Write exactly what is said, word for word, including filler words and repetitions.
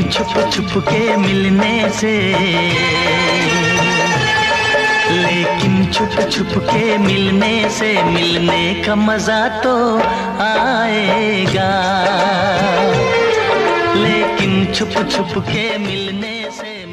छुप छुप के मिलने से, लेकिन छुप छुप के मिलने से मिलने का मजा तो आएगा, लेकिन छुप छुप के मिलने से